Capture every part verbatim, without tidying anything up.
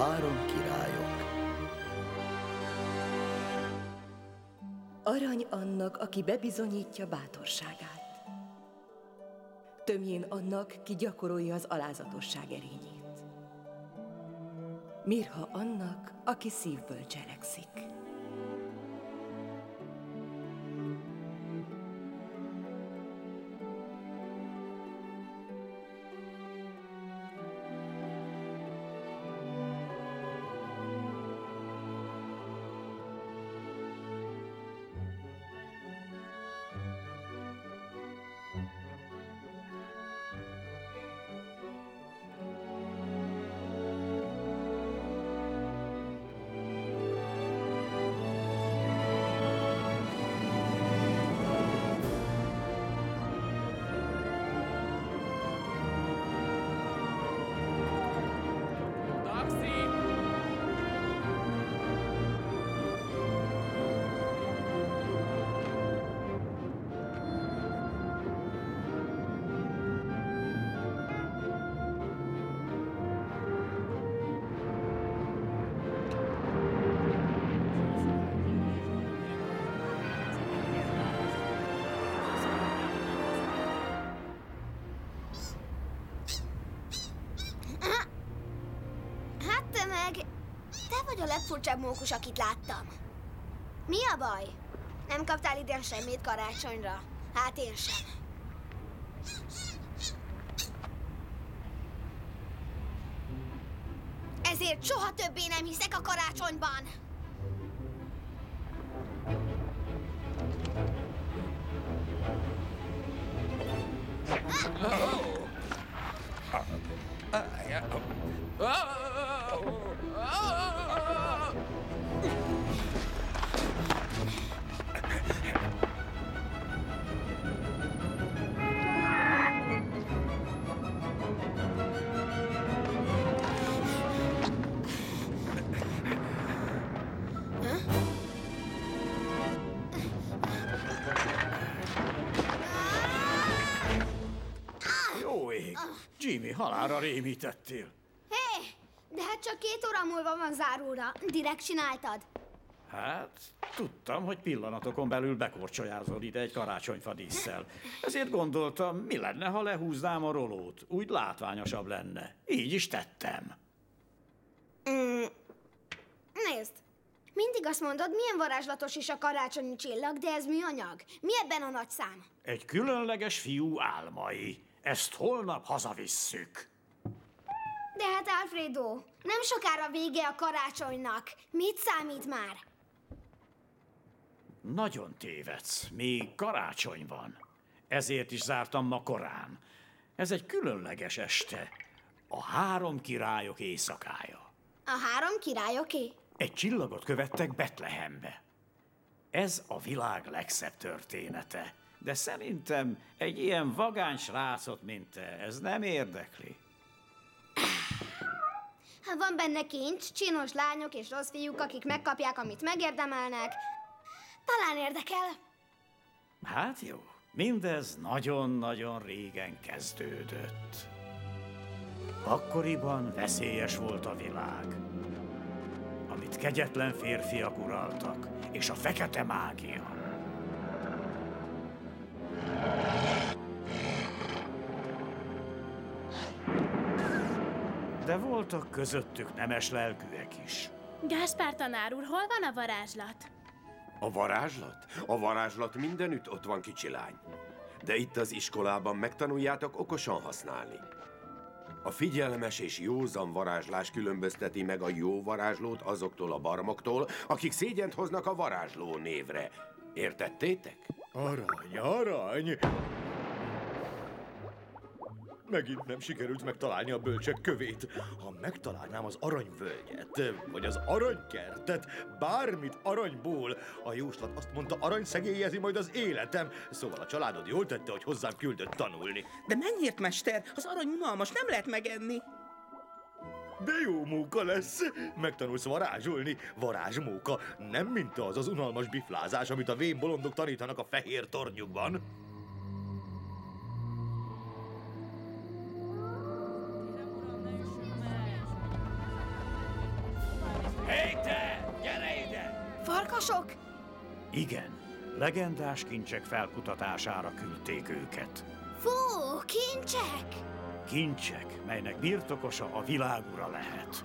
három királyok. Arany annak, aki bebizonyítja bátorságát. Tömjén annak, ki gyakorolja az alázatosság erényét. Mirha annak, aki szívből cselekszik. A legfurcsább mókus, akit láttam. Mi a baj? Nem kaptál idén semmit karácsonyra? Hát én sem. Ezért soha többé nem hiszek a karácsonyban. Jimmy, halálra rémítettél. Hé, de hát csak két óra múlva van záróra. Direkt csináltad. Hát, tudtam, hogy pillanatokon belül bekorcsolyázol ide egy karácsonyfa dísszel. Ezért gondoltam, mi lenne, ha lehúznám a rolót. Úgy látványosabb lenne. Így is tettem. Mm, nézd, mindig azt mondod, milyen varázslatos is a karácsonyi csillag, de ez műanyag. Mi ebben a nagy szám? Egy különleges fiú álmai. Ezt holnap hazavisszük. De hát, Alfredo, nem sokára vége a karácsonynak. Mit számít már? Nagyon tévedsz. Még karácsony van. Ezért is zártam ma korán. Ez egy különleges este. A három királyok éjszakája. A három királyoké? Egy csillagot követtek Betlehembe. Ez a világ legszebb története. De szerintem egy ilyen vagány srácot, mint te, ez nem érdekli. Ha van benne kincs, csinos lányok és rossz fiúk, akik megkapják, amit megérdemelnek, talán érdekel. Hát jó, mindez nagyon-nagyon régen kezdődött. Akkoriban veszélyes volt a világ, amit kegyetlen férfiak uraltak, és a fekete mágia. De voltak közöttük nemes lelkűek is. Gáspár tanár úr, hol van a varázslat? A varázslat? A varázslat mindenütt ott van, kicsi lány. De itt az iskolában megtanuljátok okosan használni. A figyelmes és józan varázslás különbözteti meg a jó varázslót azoktól a barmoktól, akik szégyent hoznak a varázsló névre. Értettétek? Arany, arany! Megint nem sikerült megtalálni a bölcsek kövét. Ha megtalálnám az aranyvölgyet, vagy az aranykertet, bármit aranyból, a jóslat azt mondta, arany szegélyezi majd az életem. Szóval a családod jól tette, hogy hozzám küldött tanulni. De mennyiért, mester? Az arany unalmas, nem lehet megenni. De jó móka lesz. Megtanulsz varázsolni. Varázsmóka. Nem mint az az unalmas biflázás, amit a vén bolondok tanítanak a fehér tornyukban. Igen, legendás kincsek felkutatására küldték őket. Fú, kincsek! Kincsek, melynek birtokosa a világura lehet.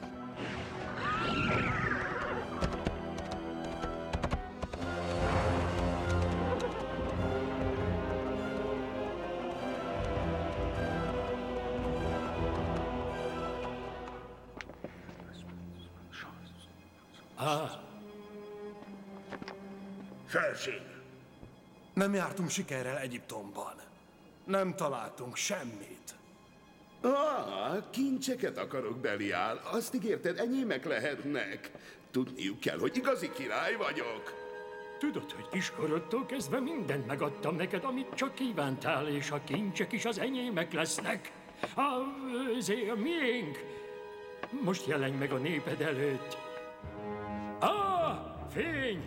Felség! Nem jártunk sikerrel Egyiptomban. Nem találtunk semmit. Ah, kincseket akarok, Beliál. Azt ígérted, enyémek lehetnek. Tudniuk kell, hogy igazi király vagyok. Tudod, hogy kiskorodtól kezdve mindent megadtam neked, amit csak kívántál, és a kincsek is az enyémek lesznek. A, azért a miénk. Most jelenj meg a néped előtt. Ah, fény!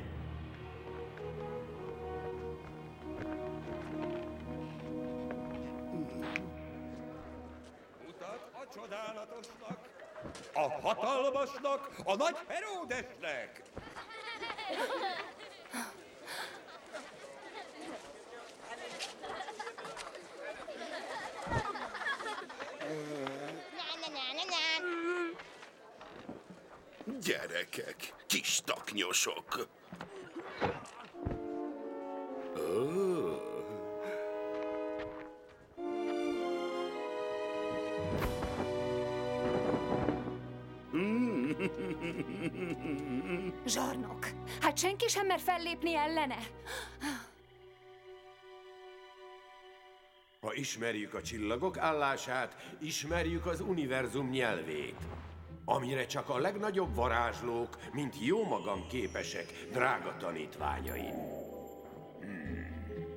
A csodálatosnak, a hatalmasnak, a nagy Heródesnek! Gyerekek, kis taknyosok. Oh. Zsarnok, hát senki sem mer fellépni ellene. Ha ismerjük a csillagok állását, ismerjük az univerzum nyelvét, amire csak a legnagyobb varázslók, mint jómagam képesek, drága tanítványaim. Hmm.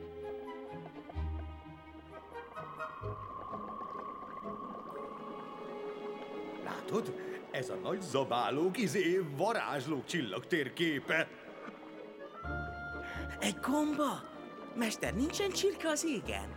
Látod? Ez a nagy zabálók, izé, varázslók csillagtérképe. Egy gomba? Mester, nincsen csirke az égen?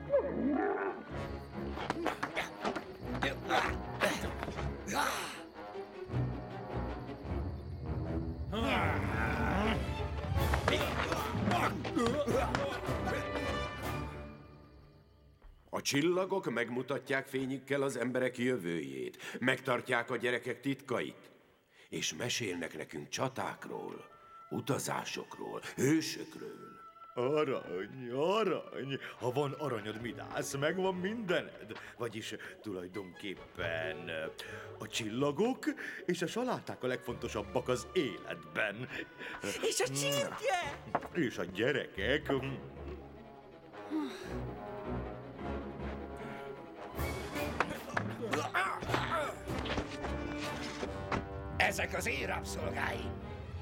A csillagok megmutatják fényükkel az emberek jövőjét, megtartják a gyerekek titkait, és mesélnek nekünk csatákról, utazásokról, hősökről. Arany, arany! Ha van aranyod, Midász, megvan mindened. Vagyis tulajdonképpen a csillagok és a saláták a legfontosabbak az életben. És a csirke! És a gyerekek. Ezek az én rabszolgáim!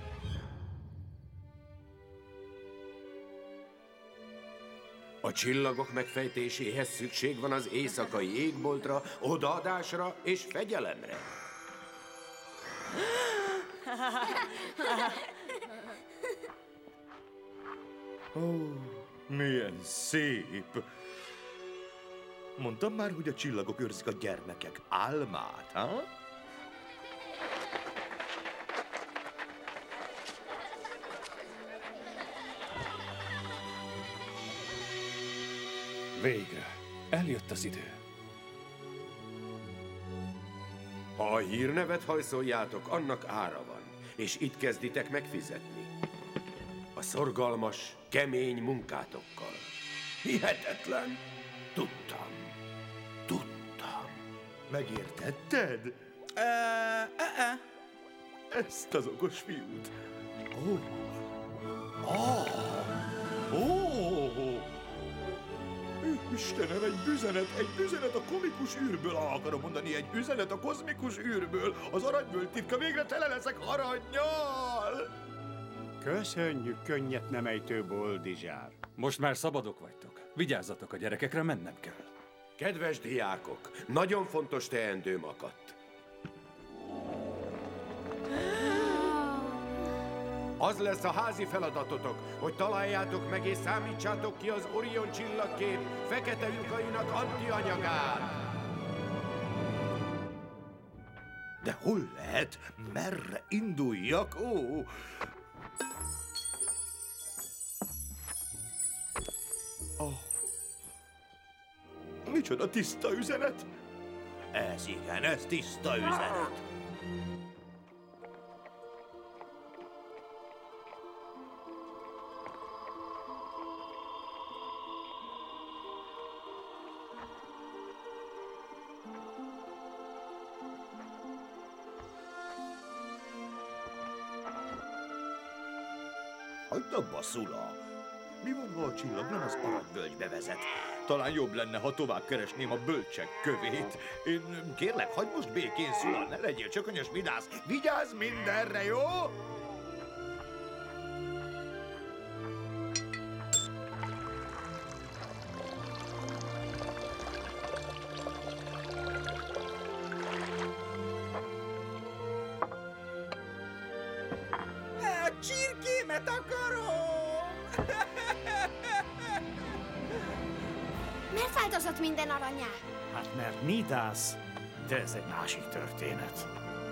A csillagok megfejtéséhez szükség van az éjszakai égboltra, odaadásra és fegyelemre. Ó, milyen szép! Mondtam már, hogy a csillagok őrzik a gyermekek álmát, ha? Végre. Eljött az idő. Ha a hírnevet hajszoljátok, annak ára van, és itt kezditek megfizetni. A szorgalmas, kemény munkátokkal. Hihetetlen! Tudtam. Tudtam. Megértetted? Uh, uh-uh. Ezt az okos fiút. Ó! Oh. Oh. Oh. Istenem, egy üzenet, egy üzenet a komikus űrből, ha akarom mondani, egy üzenet a kozmikus űrből. Az aranyvölgy titka, végre tele leszek arannyal! Köszönjük, könnyet nem ejtő boldizsár. Most már szabadok vagytok. Vigyázzatok a gyerekekre, mennem kell. Kedves diákok, nagyon fontos teendőm akadt. Az lesz a házi feladatotok, hogy találjátok meg és számítsátok ki az Orion csillagkép fekete lyukainak antianyagát. De hol lehet? Merre induljak? Ó! Oh. Micsoda tiszta üzenet? Ez igen, ez tiszta üzenet. Hagyd abba, Szula! Mi van, ha a csillag nem az aranyvölgybe vezet? Talán jobb lenne, ha tovább keresném a bölcsek kövét. Én kérlek, hagyd most békén, Szula, ne legyél csökönyös vidász! Vigyázz mindenre, jó? A csirkémet akarom! Miért változott minden aranyá? Hát mert Midász, de ez egy másik történet.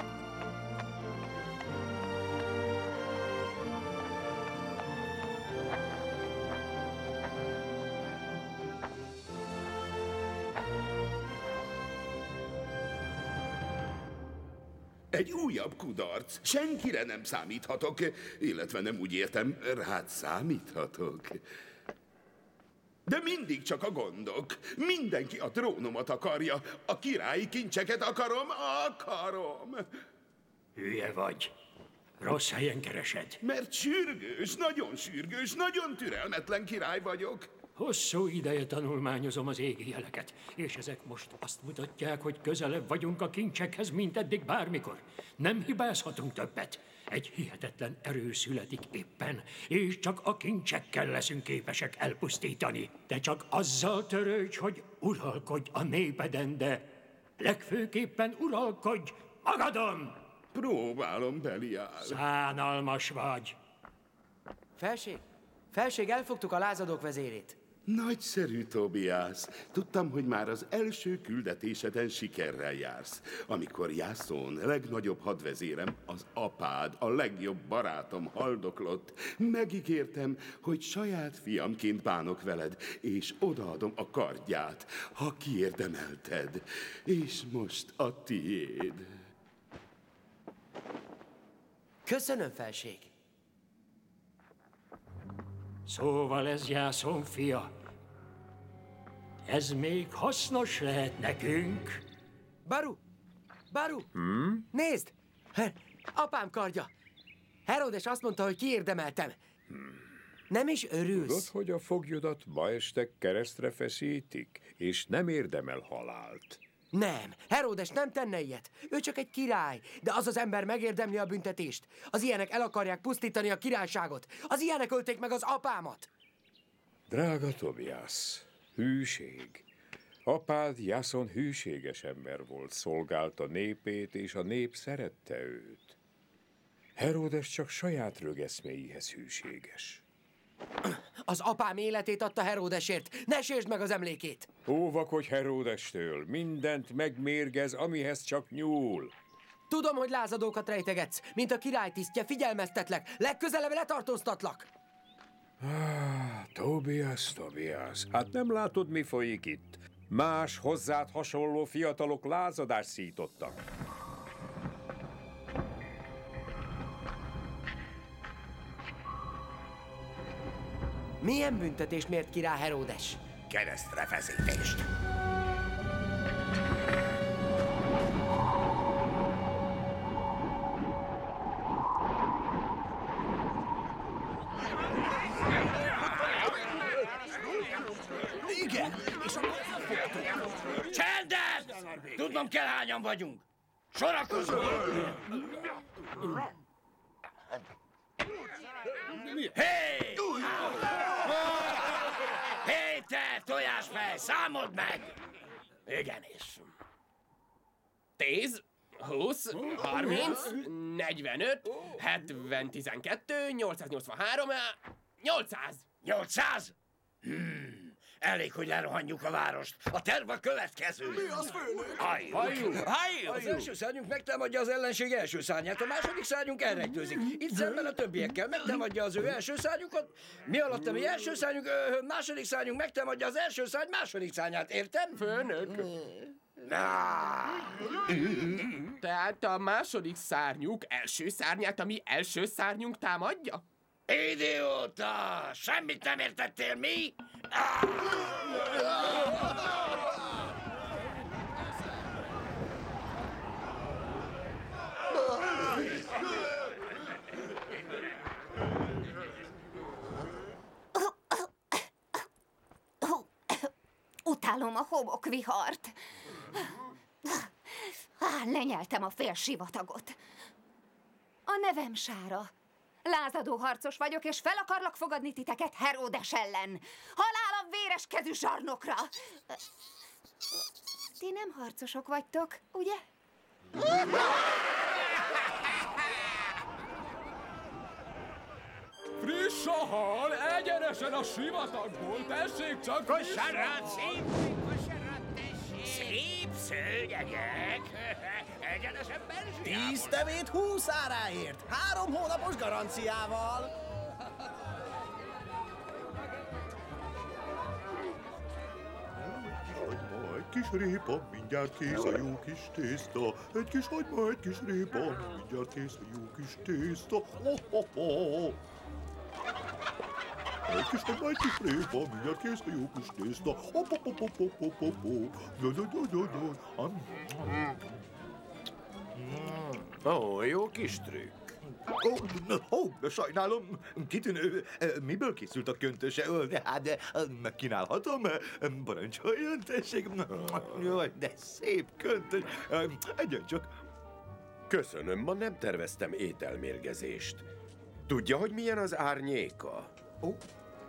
Egy újabb kudarc. Senkire nem számíthatok, illetve nem úgy értem, rád számíthatok. De mindig csak a gondok. Mindenki a trónomat akarja. A királyi kincseket akarom, akarom. Hülye vagy. Rossz helyen keresed. Mert sürgős, nagyon sürgős, nagyon türelmetlen király vagyok. Hosszú ideje tanulmányozom az égi jeleket, és ezek most azt mutatják, hogy közelebb vagyunk a kincsekhez, mint eddig bármikor. Nem hibázhatunk többet. Egy hihetetlen erő születik éppen, és csak a kincsekkel leszünk képesek elpusztítani. De csak azzal törődj, hogy uralkodj a népeden, de legfőképpen uralkodj magadon! Próbálom, Beliál. Szánalmas vagy. Felség, felség, elfogtuk a lázadók vezérét. Nagyszerű, Tobias. Tudtam, hogy már az első küldetéseden sikerrel jársz. Amikor Jászón, legnagyobb hadvezérem, az apád, a legjobb barátom haldoklott, megígértem, hogy saját fiamként bánok veled, és odaadom a kardját, ha kiérdemelted. És most a tiéd. Köszönöm, felség. Szóval ez Jászón fia. Ez még hasznos lehet nekünk. Baru! Baru! Hmm? Nézd! Apám kardja! Heródes azt mondta, hogy kiérdemeltem. Hmm. Nem is örülsz? Tudod, hogy a foglyodat ma este keresztre feszítik, és nem érdemel halált. Nem, Heródes nem tenne ilyet. Ő csak egy király, de az az ember megérdemli a büntetést. Az ilyenek el akarják pusztítani a királyságot. Az ilyenek ölték meg az apámat. Drága Tobias, hűség. Apád Jászon hűséges ember volt, szolgálta népét, és a nép szerette őt. Heródes csak saját rögeszméihez hűséges. Az apám életét adta Heródesért. Ne sértsd meg az emlékét! Óvakodj Heródestől, mindent megmérgez, amihez csak nyúl. Tudom, hogy lázadókat rejtegetsz, mint a király tisztje, figyelmeztetlek, legközelebb letartóztatlak. Ah, Tobias, Tobias, hát nem látod, mi folyik itt? Más hozzád hasonló fiatalok lázadást szítottak. Milyen büntetést mért ki rá Heródes? Keresztre feszítést. Igen, és akkor fogtuk. Csendet! Tudnom kell, hányan vagyunk. Sorakozunk! Hé! Hé, te tojásfej, számold meg! Igenis. Tíz, húsz, harminc, negyvenöt, hetven, tizenkettő, nyolcszáznyolcvanhárom, nyolcszáz. Nyolcszáz? Hmm. Elég, hogy lerohanjuk a várost. A terv a következő. Mi az, főnök? Halljuk. Halljuk. Halljuk. Az első szárnyunk megtámadja az ellenség első szárnyát, a második szárnyunk elrejtőzik. Itt szemben a többiekkel megtámadja az ő első szárnyukat, mi alatt a mi első szárnyunk, ö, második szárnyunk megtámadja az első szárny második szárnyát, értem? Főnök. Tehát a második szárnyuk első szárnyát, ami első szárnyunk támadja? Idióta! Semmit nem értettél, mi? Utálom a homokvihart. Á, lenyeltem a fél sivatagot. A nevem Sára. Lázadó harcos vagyok, és fel akarlak fogadni titeket Heródes ellen. Halál a véreskezű zsarnokra! Ti nem harcosok vagytok, ugye? Friss a hal, egyenesen a sivatagból, tessék csak! Kosarat, szép, kosarat, tessék! Szép szőnyegek! Egyenesen Belzsiából! Tíz tevét húsz áráért, három hónapos garanciával! Egy kis répa, mindjárt kész a jó kis tészta. Egy kis hagyma, egy kis répa, mindjárt kész a jó kis tészta. Oh, oh, oh. Egy kis hagyma, egy kis répa, mindjárt kész a jó kis tészta. Hop, hop, hop, hop, hop, hop, hop, hop. Ó, oh, jó kis trükk. Ó, oh, oh, sajnálom, kitűnő. Miből készült a köntöse? Hát, megkínálhatom? Parancsoljon, tessék. Jaj, de szép köntös. Egyen csak. Köszönöm, ma nem terveztem ételmérgezést. Tudja, hogy milyen az árnyéka? Ó. Oh.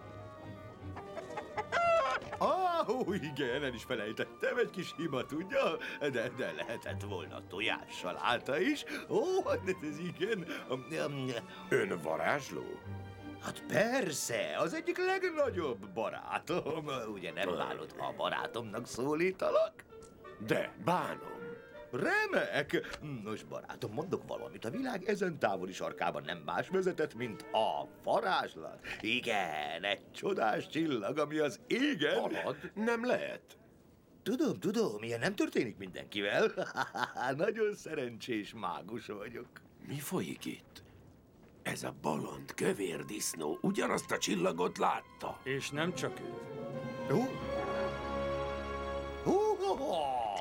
Ah, ó, igen, el is felejtettem, egy kis hiba, tudja? De, de lehetett volna tojássaláta is. Ó, de ez igen. Ön varázsló? Hát persze, az egyik legnagyobb barátom. Ugye nem bánod, ha a barátomnak szólítalak? De, bánom. Remek! Nos, barátom, mondok valamit. A világ ezen távoli sarkában nem más vezetett, mint a varázslat. Igen, egy csodás csillag, ami az égen... Halad? Nem lehet. Tudom, tudom, ilyen nem történik mindenkivel. Nagyon szerencsés mágus vagyok. Mi folyik itt? Ez a bolond, kövér disznó ugyanazt a csillagot látta. És nem csak ő. Ó? Ó, ó, ó.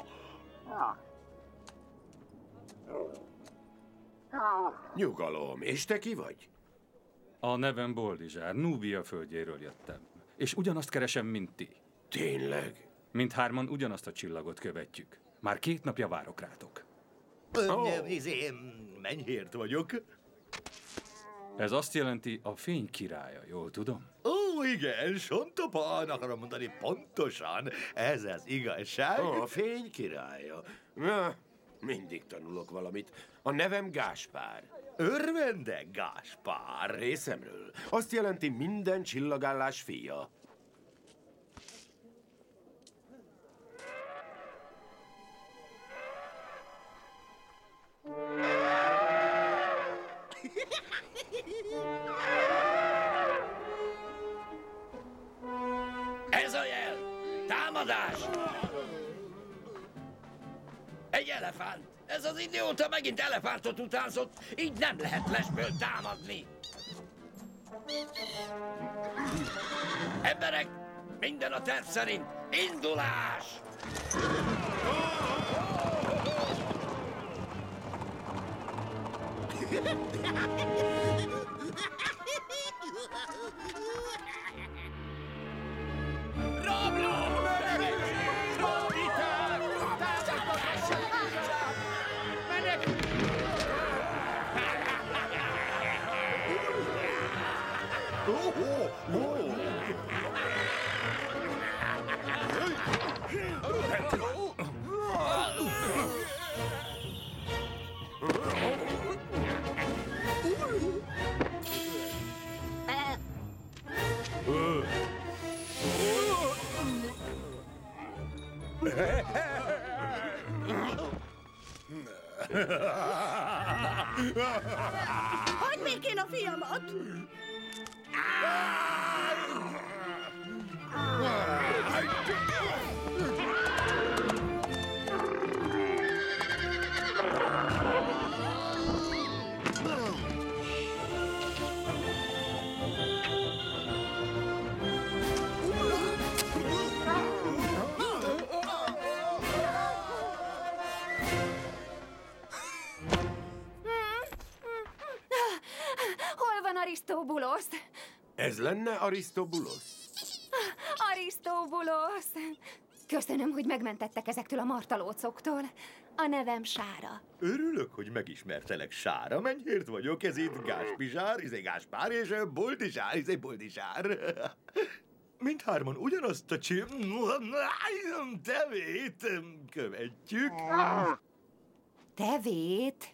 Nyugalom, és te ki vagy? A nevem Boldizsár, Núbia földjéről jöttem. És ugyanazt keresem, mint ti. Tényleg? Mindhárman ugyanazt a csillagot követjük. Már két napja várok rátok. Oh. Izé, mennyért vagyok? Ez azt jelenti, a fény királya, jól tudom? Ó, igen, Sontopán, akarom mondani pontosan. Ez az igazság. Ó, a fény királya. Na, mindig tanulok valamit. A nevem Gáspár. Örvendek, Gáspár. Részemről. Azt jelenti minden csillagállás fia. Ez a jel! Támadás! Egy elefánt! Ez az idióta megint elefántot utánzott, így nem lehet lesből támadni! Emberek, minden a terv szerint! Indulás! Rabló! Rablítál! Menekülj! Hagyd békén a fiamat! Hol van Arisztóbulosz? Ez lenne Arisztobulosz? Arisztóbulosz! Köszönöm, hogy megmentettek ezektől a martalócoktól. A nevem Sára. Örülök, hogy megismertelek, Sára. Mennyért vagyok, ez itt Gáspizsár, izé Gáspár, és ö, Boldizsár, izé Boldizsár. Mindhárman ugyanazt a csi... tevét követjük. Tevét?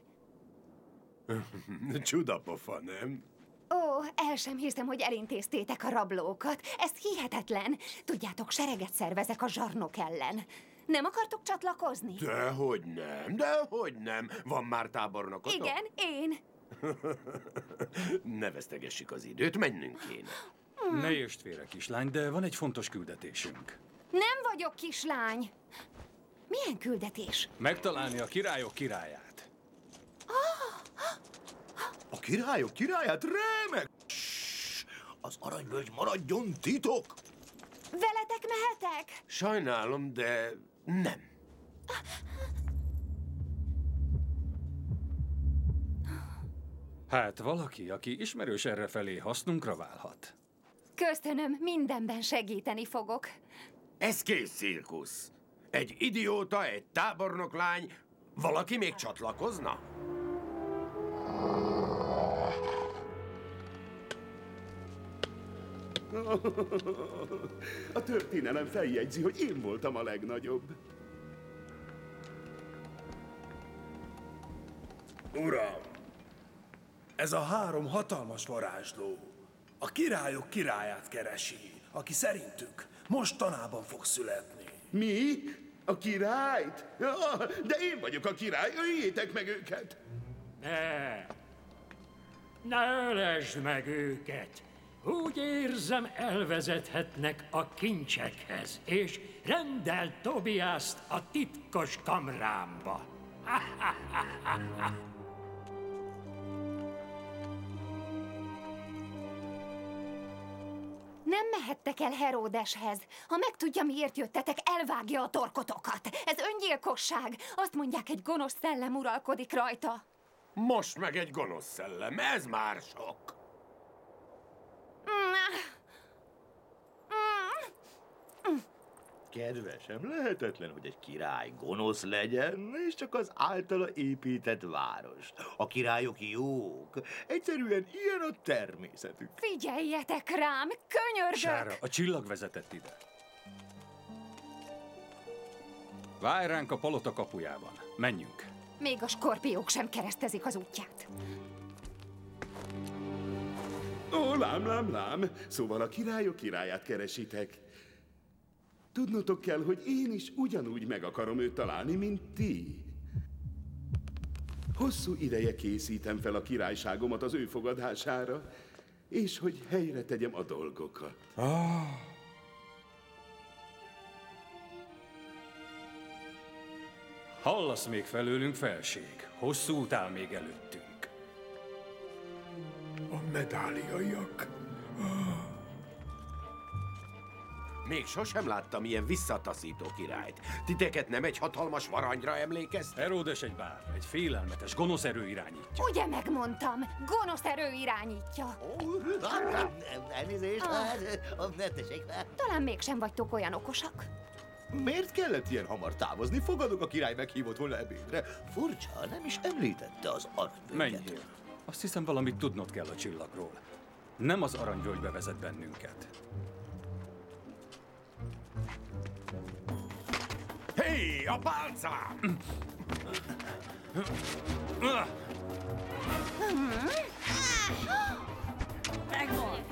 Csudapofa, nem? Ó, el sem hiszem, hogy elintéztétek a rablókat. Ez hihetetlen. Tudjátok, sereget szervezek a zsarnok ellen. Nem akartok csatlakozni? Dehogy nem, dehogy nem. Van már tábornokotok? Igen, én. Ne vesztegessük az időt, mennünk kéne. Ne jösd félre, kislány, de van egy fontos küldetésünk. Nem vagyok kislány. Milyen küldetés? Megtalálni a királyok királyát. A királyok királyát? Remek! Ssss, az aranyvölgy maradjon titok! Veletek mehetek? Sajnálom, de nem. Hát valaki, aki ismerős errefelé, hasznunkra válhat. Köszönöm, mindenben segíteni fogok. Ez kész cirkusz. Egy idióta, egy tábornoklány. Valaki még csatlakozna? A történelem feljegyzi, hogy én voltam a legnagyobb. Uram, ez a három hatalmas varázsló a királyok királyát keresi, aki szerintük mostanában fog születni. Mi? A királyt? Ja, de én vagyok a király, öljétek meg őket! Ne! Ne ölesd meg őket! Úgy érzem, elvezethetnek a kincsekhez, és rendeld Tobiaszt a titkos kamrámba. Nem mehettek el Heródeshez. Ha megtudja, miért jöttetek, elvágja a torkotokat. Ez öngyilkosság. Azt mondják, egy gonosz szellem uralkodik rajta. Most meg egy gonosz szellem, ez már sok. Kedvesem, lehetetlen, hogy egy király gonosz legyen, és csak az általa épített város. A királyok jók. Egyszerűen ilyen a természetük. Figyeljetek rám, könyörgök! Sára, a csillag vezetett ide. Várj ránk a palota kapujában. Menjünk. Még a skorpiók sem keresztezik az útját. Ó, lám, lám, lám. Szóval a királyok királyát keresitek. Tudnotok kell, hogy én is ugyanúgy meg akarom őt találni, mint ti. Hosszú ideje készítem fel a királyságomat az ő fogadására, és hogy helyre tegyem a dolgokat. Ah. Hallasz még felőlünk, felség. Hosszú út áll még előttünk. A medáliaiak. Még sosem láttam ilyen visszataszító királyt. Titeket nem egy hatalmas varanyra emlékeztet? Heródes egy bár, egy félelmetes, gonosz erő irányítja. Ugye megmondtam, gonosz erő irányítja. Elnézést, Ah. ne tessék már. Talán mégsem vagytok olyan okosak. Miért kellett ilyen hamar távozni? Fogadok, a király meghívott volna ebédre. Furcsa, nem is említette az aranyvölgyet. Menjél. Azt hiszem, valamit tudnod kell a csillagról. Nem az aranyvölgybe vezet bennünket. Hé, a pálcám! Megvan!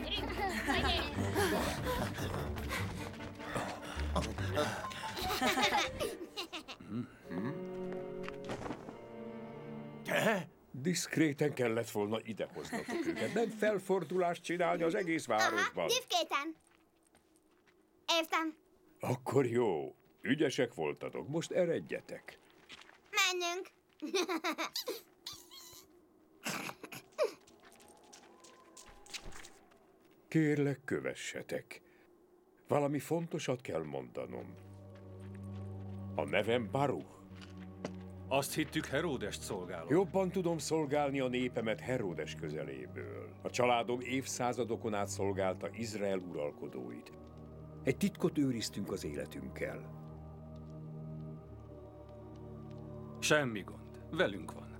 Te? Diszkréten kellett volna idehoznotok őket, nem felfordulást csinálni az egész városban. Diszkréten. Értem. Akkor jó, ügyesek voltatok, most eredjetek. Menjünk. Kérlek, kövessetek. Valami fontosat kell mondanom. A nevem Baruch. Azt hittük, Heródest szolgálod. Jobban tudom szolgálni a népemet Heródes közeléből. A családom évszázadokon át szolgálta Izrael uralkodóit. Egy titkot őriztünk az életünkkel. Semmi gond. Velünk van.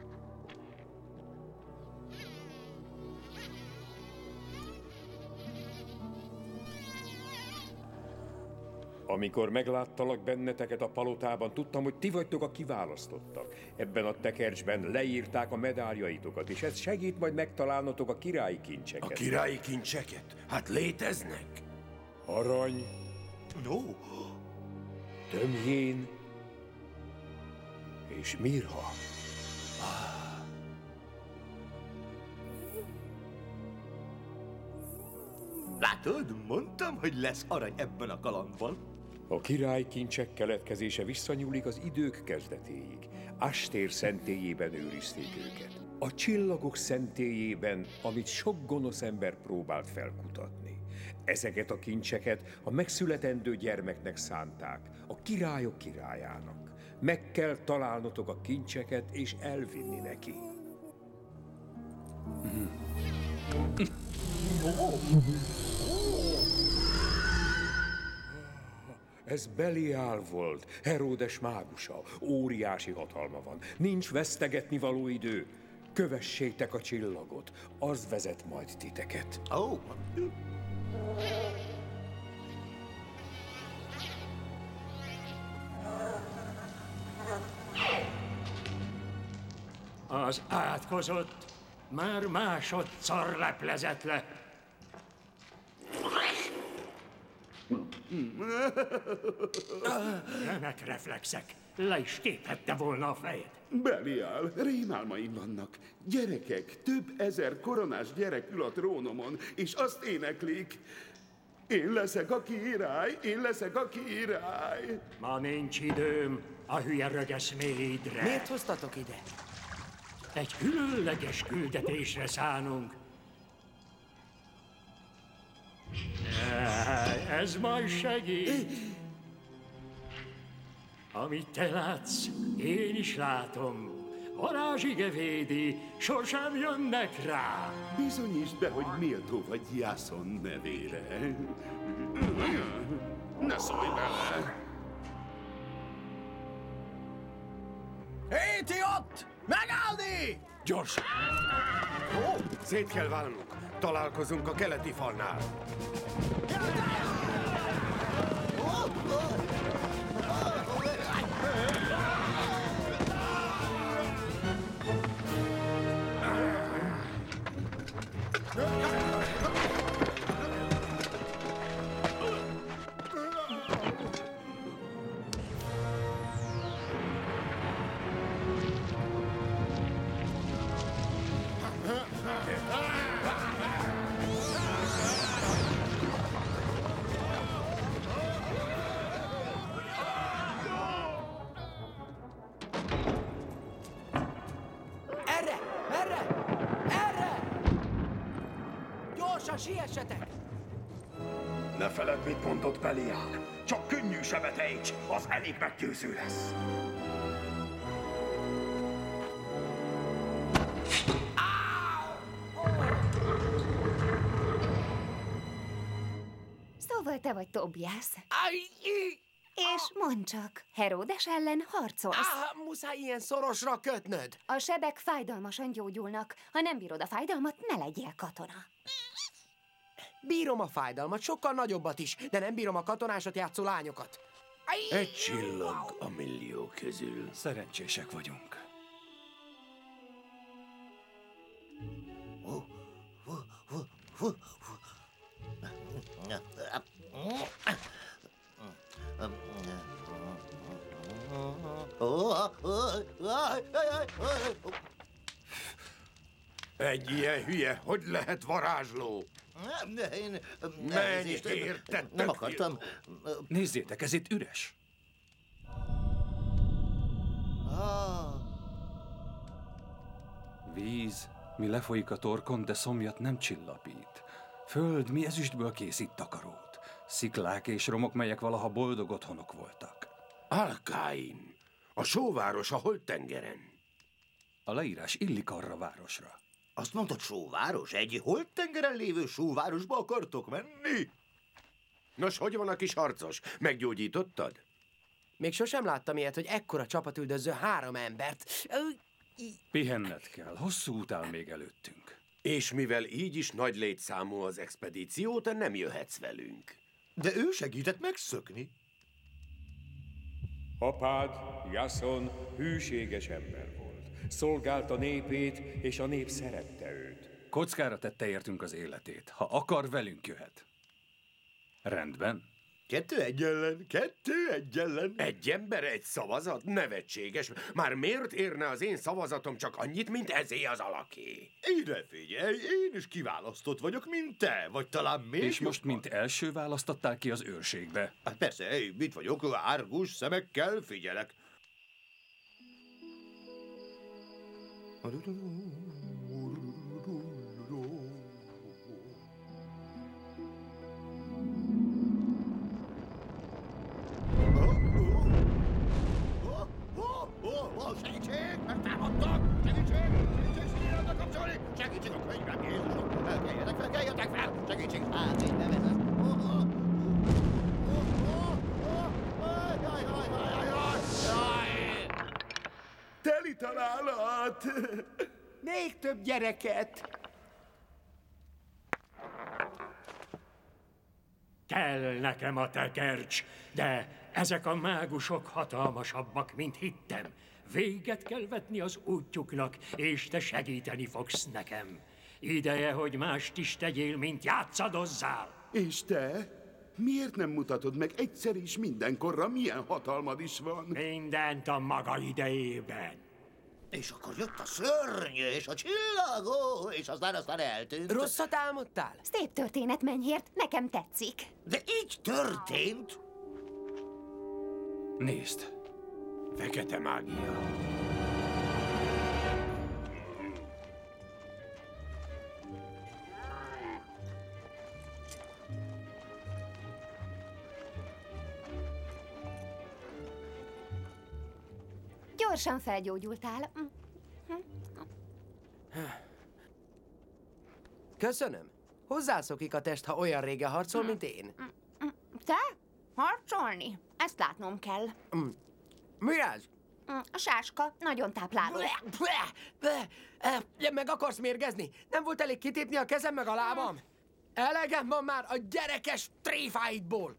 Amikor megláttalak benneteket a palotában, tudtam, hogy ti vagytok a kiválasztottak. Ebben a tekercsben leírták a medáljaitokat, és ez segít majd megtalálnotok a királyi kincseket. A királyi kincseket? Hát léteznek? Arany. No. Tömjén. És mirha. Látod, mondtam, hogy lesz arany ebben a kalandban. A király kincsek keletkezése visszanyúlik az idők kezdetéig. Astér szentélyében őrizték őket. A csillagok szentélyében, amit sok gonosz ember próbált felkutatni. Ezeket a kincseket a megszületendő gyermeknek szánták, a királyok királyának. Meg kell találnotok a kincseket és elvinni neki. Ez Beliál volt, Heródes mágusa. Óriási hatalma van. Nincs vesztegetni való idő. Kövessétek a csillagot, az vezet majd titeket. Oh. Az átkozott már másodszor leplezett le. Remek reflexek. Le is téphette volna a fejed. Beliál, rémálmaim vannak. Gyerekek, több ezer koronás gyerek ül a trónomon, és azt éneklik. Én leszek a király, én leszek a király. Ma nincs időm a hülye rögeszméidre. Miért hoztatok ide? Egy különleges küldetésre szánunk. Ez majd segít. Amit te látsz, én is látom. Varázsige védi, sosem jönnek rá. Bizonyítsd be, hogy méltó vagy Jászon nevére. Ne szólj bele! Hé, ti ott! Megállni! Gyorsan! Ó, szét kell válnunk. Találkozunk a keleti falnál. Erre! Erre! Erre! Gyorsan siessetek! Ne feledd, mit mondott Beliál. Csak könnyű sebet ejts, az elég meggyőző lesz. Szóval te vagy Tobias. És mondd csak, Heródes ellen harcolsz. Á, muszáj ilyen szorosra kötnöd. A sebek fájdalmasan gyógyulnak. Ha nem bírod a fájdalmat, ne legyél katona. Bírom a fájdalmat, sokkal nagyobbat is, de nem bírom a katonásat játszó lányokat. Egy csillag a millió közül. Szerencsések vagyunk. Egy ilyen hülye, hogy lehet varázsló? Nem, de én... Menj, érted? Nem akartam. Nézzétek, ez itt üres. Ah. Víz, mi lefolyik a torkon, de szomjat nem csillapít. Föld, mi ezüstből készít takarót. Sziklák és romok, melyek valaha boldog otthonok voltak. Alkain, a sóváros a Holdtengeren. A leírás illik arra városra. Azt mondtad, sóváros? Egy Holdtengeren lévő sóvárosba akartok menni? Nos, hogy van a kis harcos? Meggyógyítottad? Még sosem láttam ilyet, hogy ekkora csapat üldözzön három embert. Pihenned kell, hosszú út áll még előttünk. És mivel így is nagy létszámú az expedíció, te nem jöhetsz velünk. De ő segített megszökni. Apád, Jason hűséges ember volt. Szolgálta népét, és a nép szerette őt. Kockára tette értünk az életét. Ha akar, velünk jöhet. Rendben. Kettő egy ellen, kettő egy ellen. Egy ember, egy szavazat? Nevetséges. Már miért érne az én szavazatom csak annyit, mint ezé az alaké? Ide figyelj, én is kiválasztott vagyok, mint te, vagy talán még És most, mint első választottál ki az őrségbe. Hát persze, hey, mit vagyok, árgus szemekkel figyelek. Segítség! Megtámadtak! Segítség! Segítség! Színjelentnek kapcsolni! Segítség a könyvem, Jézusom! Keljetek fel, keljetek fel! Segítség! Hát, én nem ez az... Teli találat! Még több gyereket! Kell nekem a tekercs, de ezek a mágusok hatalmasabbak, mint hittem. Véget kell vetni az útjuknak, és te segíteni fogsz nekem. Ideje, hogy mást is tegyél, mint játszadozzál. És te? Miért nem mutatod meg egyszer is mindenkorra, milyen hatalmad is van? Mindent a maga idejében. És akkor jött a szörny, és a csillagó, és aztán aztán eltűnt. Rosszat álmodtál? Szép történet, mennyért, nekem tetszik. De így történt? Nézd! Fekete mágia. Gyorsan felgyógyultál. Köszönöm. Hozzászokik a test, ha olyan régen harcol, mint én. Te? Harcolni? Ezt látnom kell. Mi az? A sáska nagyon tápláló. Meg akarsz mérgezni? Nem volt elég kitépni a kezem meg a lábam? Elegem van már a gyerekes tréfáidból!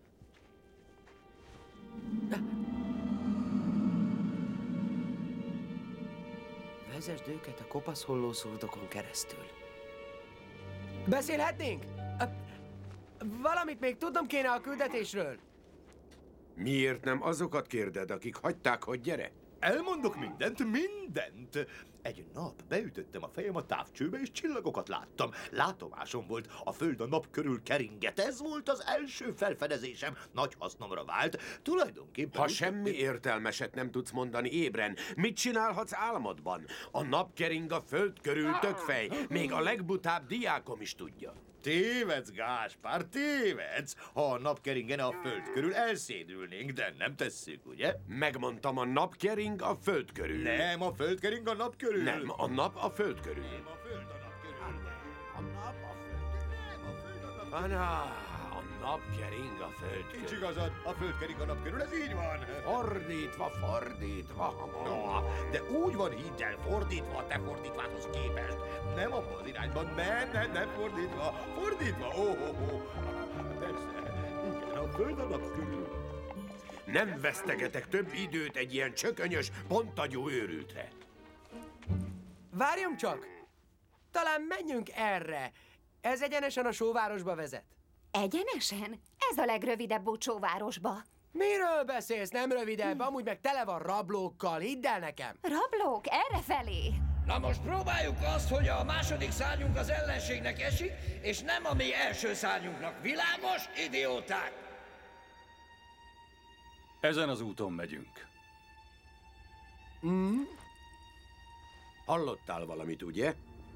Vezesd őket a kopasz hollószurdokon keresztül. Beszélhetnénk? Valamit még tudnom kéne a küldetésről. Miért nem azokat kérded, akik hagyták, hogy gyere? Elmondok mindent, mindent! Egy nap beütöttem a fejem a távcsőbe, és csillagokat láttam. Látomásom volt, a föld a nap körül keringet. Ez volt az első felfedezésem. Nagy hasznomra vált. Tulajdonképpen... Ha semmi értelmeset nem tudsz mondani ébren, mit csinálhatsz álmodban? A nap kering a föld körül, tökfej. Még a legbutább diákom is tudja. Tévedsz, Gáspár, tévedsz! Ha a nap keringene a föld körül, elszédülnénk, de nem tesszük, ugye? Megmondtam, a nap kering a föld körül. Nem, a föld kering a nap körül. Nem, a nap a föld körül. Nem, a föld a nap körül. A nap a föld körül. Nem, a föld a nap körül. Ana, a nap kering a föld körül. Nincs igazad, a föld kering a nap körül, ez így van. Fordítva, fordítva. No, de úgy van, hidd el, fordítva a te fordítvádhoz képest. Nem abban az irányban, nem, nem, nem fordítva. Fordítva, ó, ó, ó. Persze, igen, a föld a nap körül. Nem vesztegetek több időt egy ilyen csökönyös, pontagyú őrültre. Várjunk csak! Talán menjünk erre. Ez egyenesen a sóvárosba vezet. Egyenesen? Ez a legrövidebb út sóvárosba. Miről beszélsz? Nem rövidebb, amúgy meg tele van rablókkal, hidd el nekem. Rablók? Errefelé? Na most próbáljuk azt, hogy a második szárnyunk az ellenségnek esik, és nem a mi első szárnyunknak. Világos, idióták? Ezen az úton megyünk. Mm? Hallottál valamit, ugye?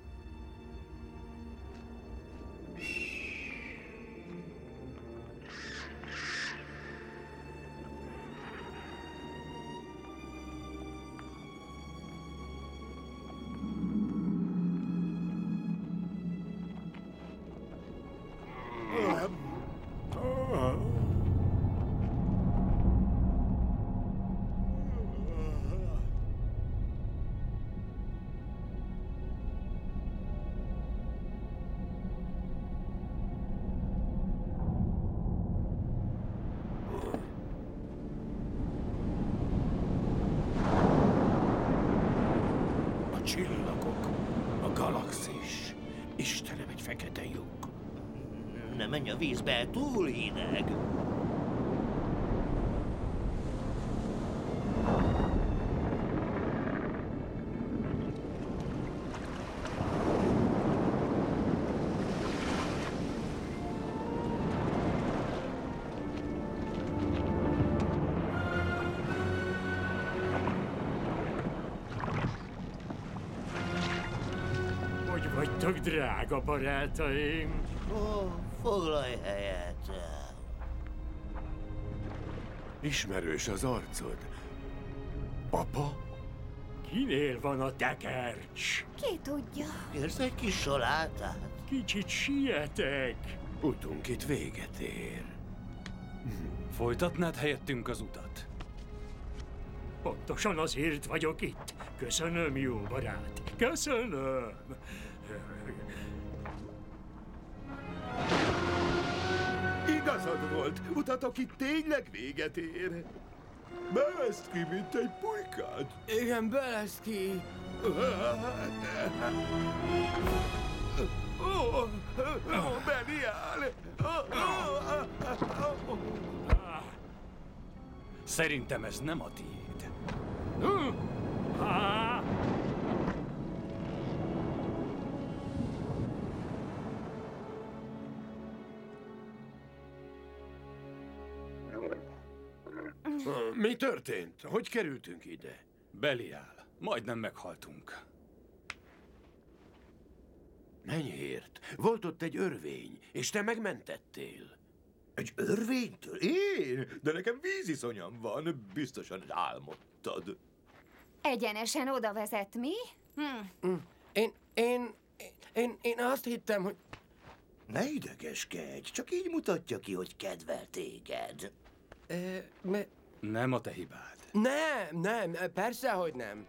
A csillagok, a galaxis. Istenem, egy fekete lyuk. Ne menj a vízbe, túl hideg. Hogy vagytok, drága barátaim? Ó, foglalj helyet. Ismerős az arcod. Papa? Kinél van a tekercs? Ki tudja? Kérsz egy kis salátát? Kicsit sietek. Utunk itt véget ér. Folytatnád helyettünk az utat? Pontosan azért vagyok itt. Köszönöm, jó barát. Köszönöm. Igazad volt, utatok itt tényleg véget ér. Beveszt ki, mint egy pulykád. Igen, belesz ki. Ó, ó, Belial! Szerintem ez nem a tiéd. Mi történt? Hogy kerültünk ide? Belial, majdnem meghaltunk. Mennyért? Volt ott egy örvény, és te megmentettél. Egy örvénytől? Én? De nekem víziszonyam van, biztosan álmodtad. Egyenesen oda vezet, mi? Hm. Én, én, én, én azt hittem, hogy... Ne idegeskedj, csak így mutatja ki, hogy kedvel téged. E, me... Nem a te hibád. Nem, nem, persze, hogy nem.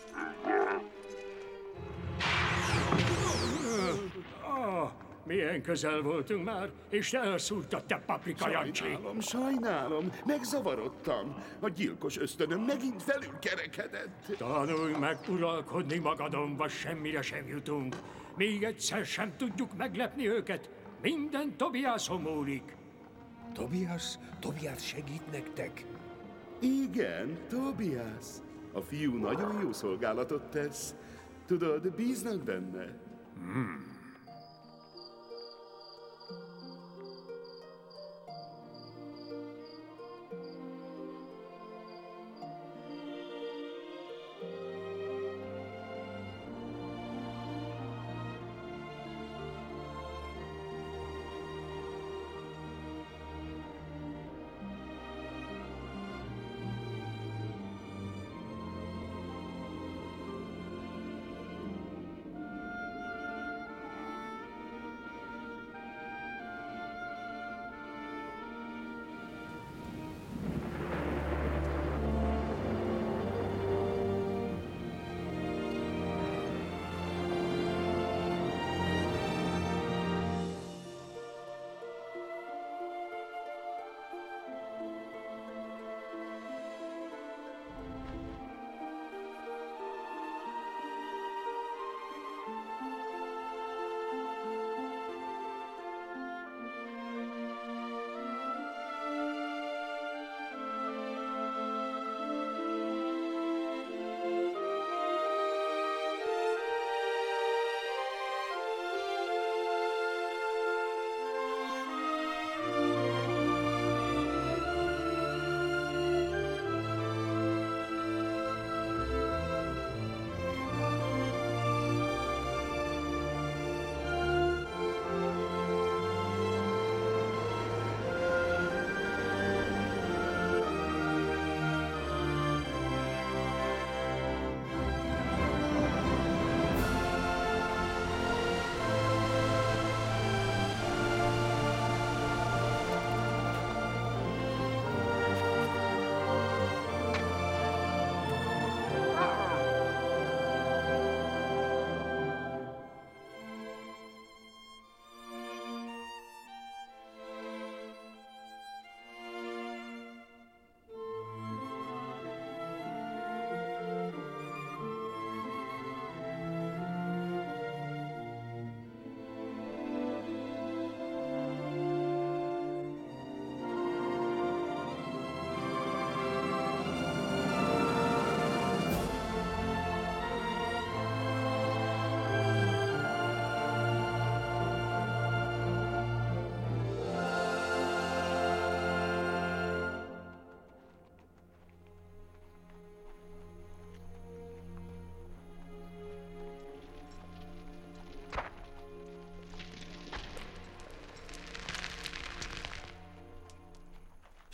Ah, milyen közel voltunk már, és te elszúrtad, te paprika Jancsi. Sajnálom, sajnálom, megzavarodtam. A gyilkos ösztönöm megint felül kerekedett. Tanulj meg uralkodni magadon, vagy semmire sem jutunk. Még egyszer sem tudjuk meglepni őket. Minden Tobiason múlik. Tobias? Tobias segít nektek? Igen, Tobias. A fiú nagyon jó szolgálatot tesz. Tudod, bíznak benne. Hmm.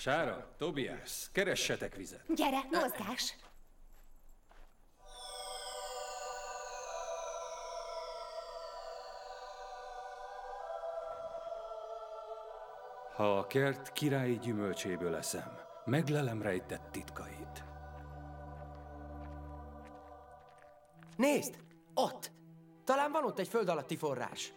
Sára, Tobias, keressetek vizet. Gyere, mozgás! Ha a kert királyi gyümölcséből eszem, meglelem rejtett titkait. Nézd! Ott! Talán van ott egy föld alatti forrás.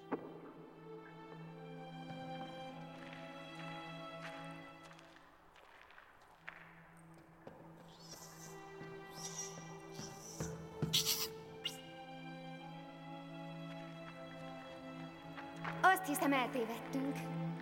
Azt hiszem, eltévedtünk.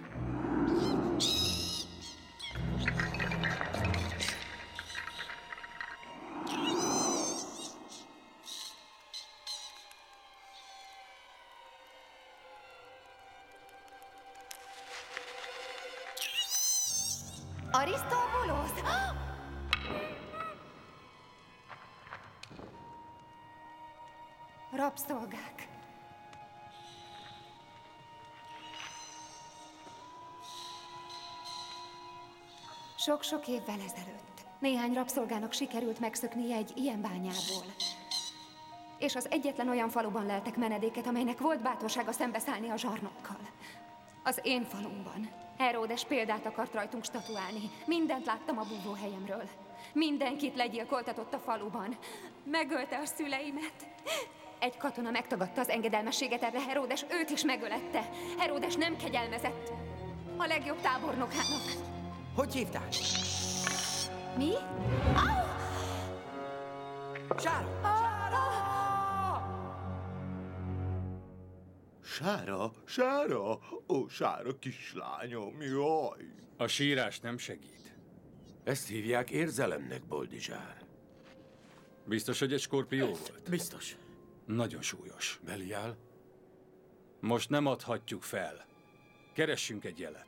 Arisztóbulosz! Rabszolgák. Sok-sok évvel ezelőtt néhány rabszolgának sikerült megszöknie egy ilyen bányából. És az egyetlen olyan faluban leltek menedéket, amelynek volt bátorsága szembeszállni a zsarnokkal. Az én falumban. Heródes példát akart rajtunk statuálni. Mindent láttam a búvóhelyemről. Mindenkit legyilkoltatott a faluban. Megölte a szüleimet. Egy katona megtagadta az engedelmességet erre Heródes, őt is megölette. Heródes nem kegyelmezett. A legjobb tábornokának. Hogy hívták? Mi? Au! Sára! Sára, Sára, ó, Sára kislányom, jaj. A sírás nem segít. Ezt hívják érzelemnek, Boldizsár. Biztos, hogy egy skorpió volt? Biztos. Nagyon súlyos. Beliál? Most nem adhatjuk fel. Keressünk egy jelet.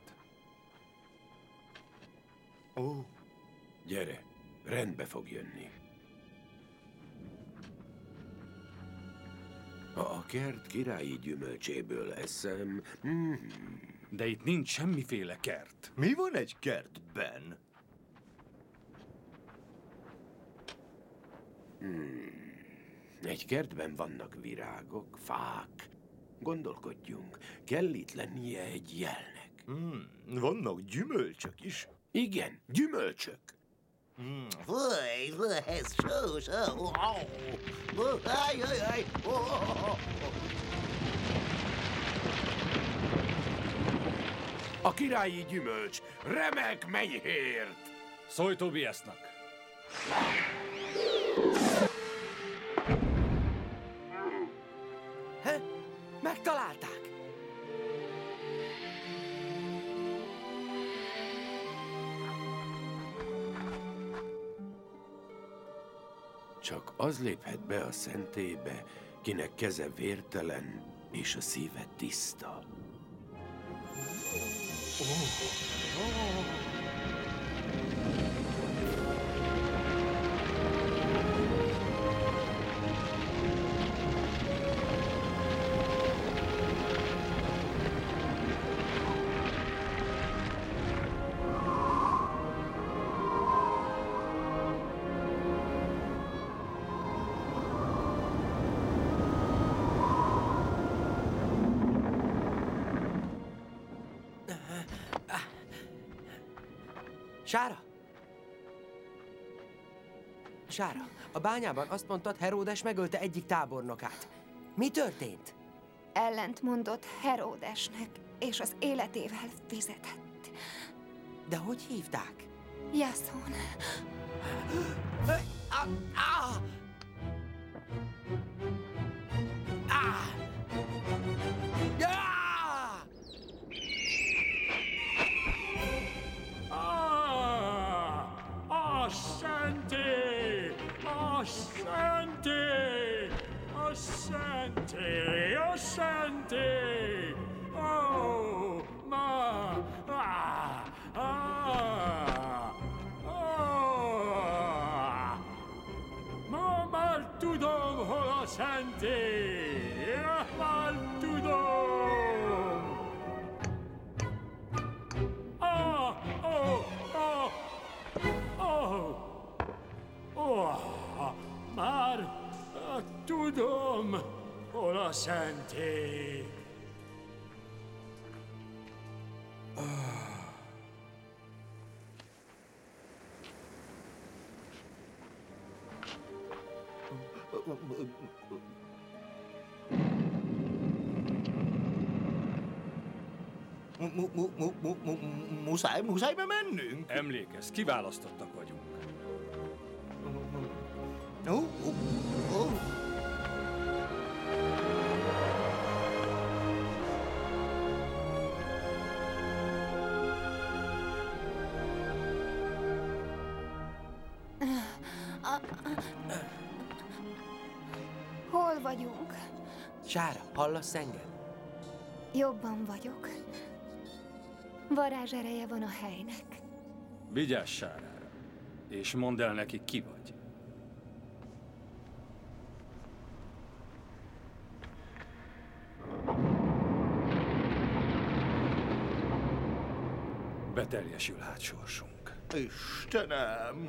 Ó. Gyere, rendbe fog jönni. Ha a kert királyi gyümölcséből eszem... Mm. De itt nincs semmiféle kert. Mi van egy kertben? Hmm. Egy kertben vannak virágok, fák. Gondolkodjunk, kell itt lennie egy jelnek. Hmm. Vannak gyümölcsök is. Igen, gyümölcsök. Mm. Fúj, fúj, ez sós, só, áj, áj, áj, A királyi gyümölcs, remek menyhért! Szólj Tobiasnak! He? Megtalálták! Csak az léphet be a szentélybe, kinek keze vértelen és a szíve tiszta. Oh. Oh. Sára! Sára, a bányában azt mondtad, Heródes megölte egyik tábornokát. Mi történt? Ellent mondott Heródesnek, és az életével fizetett. De hogy hívták? Jason. Ah! Ah! Ah! A szentély! A szentély! A szentély! A szentély! Ó, ma! Ah! Ah! Ah! Ma a szentély? Muszáj, muszáj bemennünk? Emlékezz, kiválasztottak vagyunk. Ó, ó, ó. Hol vagyunk? Sára, hallasz engem? Jobban vagyok. Varázsereje van a helynek. Vigyázz Sárára, és mondd el neki, ki vagy. Beteljesül hát sorsunk. Istenem!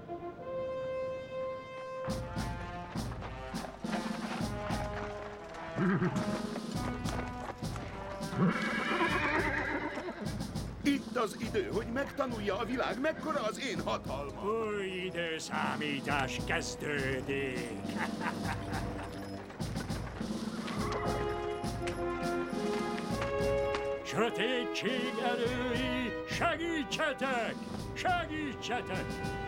Itt az idő, hogy megtanulja a világ, mekkora az én hatalmam. Új időszámítás kezdődik. Sötétség erői, segítsetek! Segítsetek!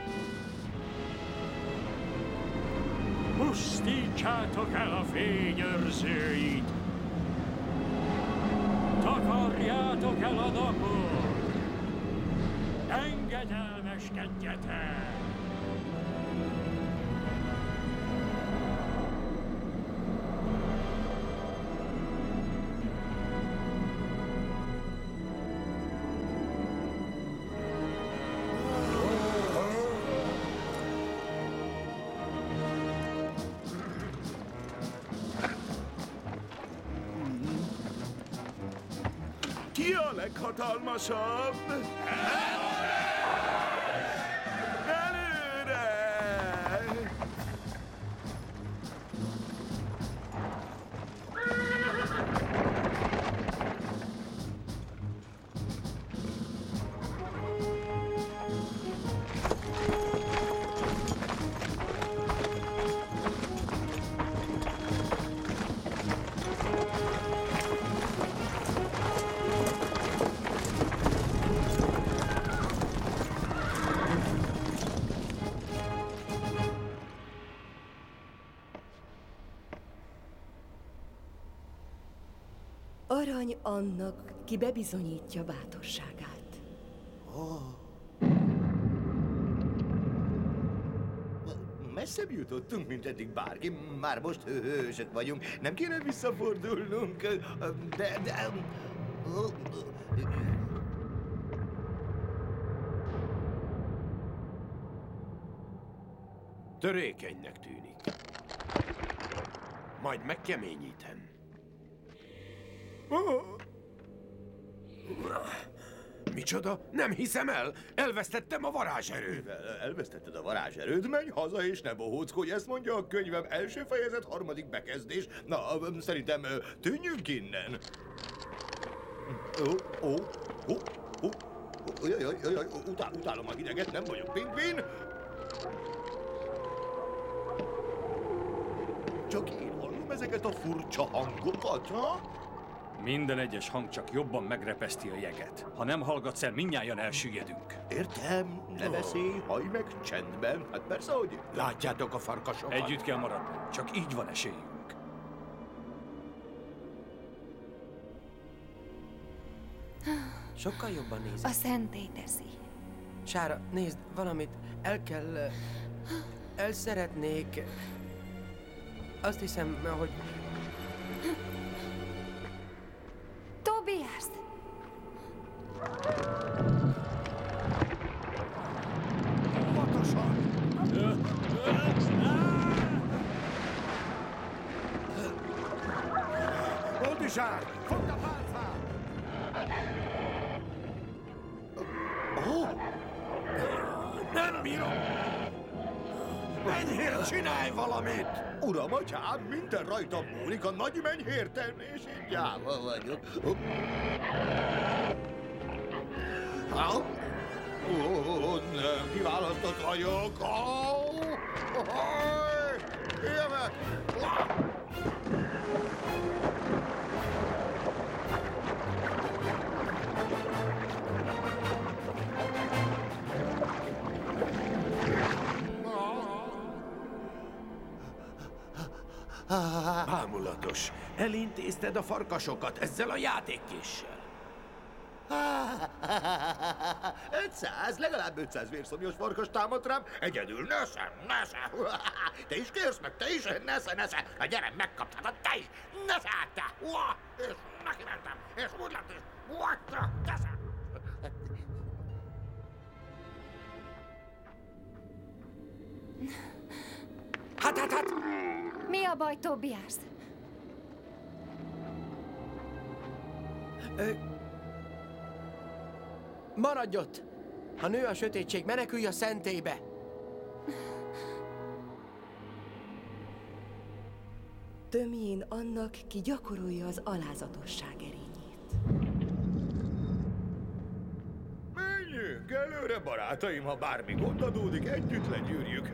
Pusztítsátok el a fényőrzőit! Takarjátok el a napot! Engedelmeskedjetek! Ki a leghatalmasabb? Előre! Arany annak, ki bebizonyítja bátorságát. Oh. Messzebb jutottunk, mint eddig bárki. Már most hősök vagyunk. Nem kéne visszafordulnunk. De... de... Törékenynek tűnik. Majd megkeményítem. Micsoda? Nem hiszem el! Elvesztettem a varázserőt! Elvesztetted a varázserőt? Menj haza és ne bohóckodj, ezt mondja a könyvem első fejezet, harmadik bekezdés. Na, szerintem tűnjünk innen. Ó, ó, ó, ó, jaj, jaj, jaj, utál, utálom a hideget, nem vagyok pingvin. Csak én hallom ezeket a furcsa hangokat, ha? Minden egyes hang csak jobban megrepeszti a jeget. Ha nem hallgatsz el, mindnyájan elsüllyedünk. Értem, ne beszélj, hallj meg csendben. Hát persze, hogy... Látjátok a farkasokat? Együtt kell maradni, csak így van esélyünk. Sokkal jobban nézek. A szentély teszi. Sára, nézd, valamit el kell... El szeretnék... Azt hiszem, hogy... Tobias! Óvatosan! Boldizsár! Fogd a pálcát! Ó! Nem bírom! Menyhér, csinálj valamit! Uram, atyám, minden rajtam múlik, a nagy menyhér tenni, és így gyáva vagyok. Ó, oh, nem, kiválasztott vagyok. Oh, oh, jövök! Bámulatos. Elintézted a farkasokat ezzel a játékkéssel. ötszáz, legalább ötszáz vérszomjas farkas támadt rám, egyedül, nesze, nesze. Te is kérsz meg, te is, nesze, nesze. Na gyere, megkaptad, te is, nesze, te. És neki mentem, és úgy lett is, nesze. Hát, hát, hát! Mi a baj, Tobias? Ö... Maradj ott! Ha nő a sötétség, menekülj a szentélybe! Tömjén annak, ki gyakorolja az alázatosság erényét. Menjünk előre, barátaim, ha bármi gond adódik, együtt legyűrjük.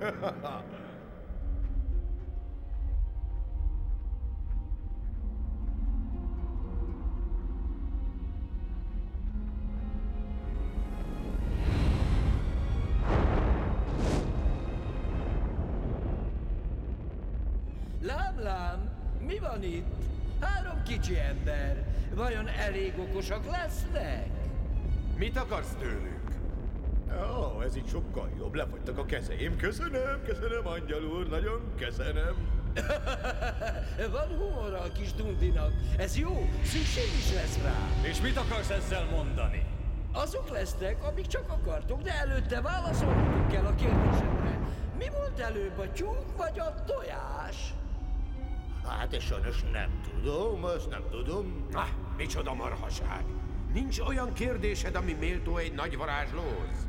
Lám, lám, mi van itt? Három kicsi ember. Vajon elég okosak lesznek? Mit akarsz tőlük? Ó, oh, ez így sokkal jobb, lefagytak a kezeim. Köszönöm, köszönöm, angyal úr, nagyon köszönöm. Van humor a kis Dundinak. Ez jó, szükség is lesz rá. És mit akarsz ezzel mondani? Azok lesznek, amik csak akartok, de előtte válaszolnunk kell a kérdésemre. Mi volt előbb, a tyúk vagy a tojás? Hát, és sajnos nem tudom, azt nem tudom. Ah, micsoda marhaság! Nincs olyan kérdésed, ami méltó egy nagy varázslóhoz?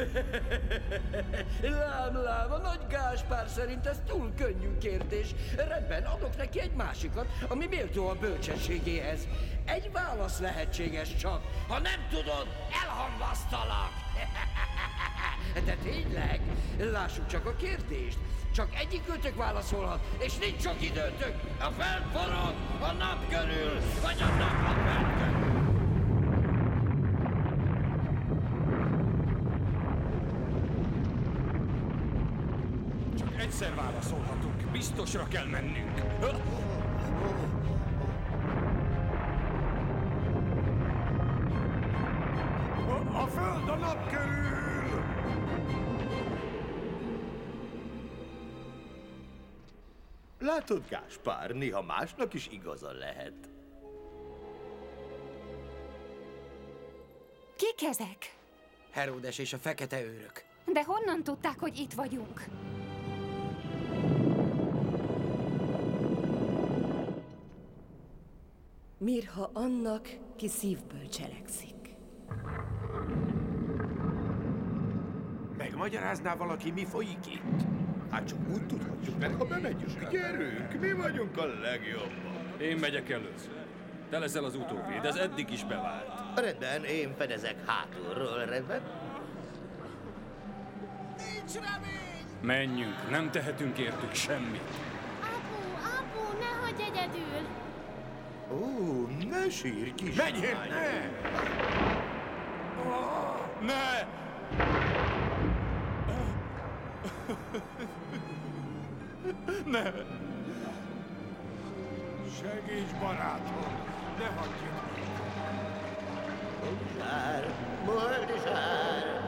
Lám, lám, a nagy Gáspár szerint ez túl könnyű kérdés. Rendben, adok neki egy másikat, ami méltó a bölcsességéhez. Egy válasz lehetséges csak. Ha nem tudod, elhamvasztalak! De tényleg, lássuk csak a kérdést. Csak egyikőtök válaszolhat, és nincs sok időtök. A föld forog a nap körül, vagy a nap a föld körül. Csak egyszer válaszolhatunk, biztosra kell mennünk. A, a föld a nap körül! Látod, Gáspár, néha másnak is igaza lehet. Kik ezek? Heródes és a fekete őrök. De honnan tudták, hogy itt vagyunk? Mirha annak, ki szívből cselekszik. Megmagyarázná valaki, mi folyik itt? Hát csak úgy tudhatjuk meg, ha bemegyünk. Gyerünk, mi vagyunk a legjobbak. Én megyek először. Te leszel az utóbbi, de ez eddig is bevált. Rendben, én fedezek hátulról, rendben? Nincs remény! Menjünk, nem tehetünk értük semmit. Apu, apu, ne hagyj egyedül! Ó, ne sírj, kis Menjél, ne! Ne! Ne! Segíts, barátom! Ne hagyj itt! Boldizsár! Boldizsár!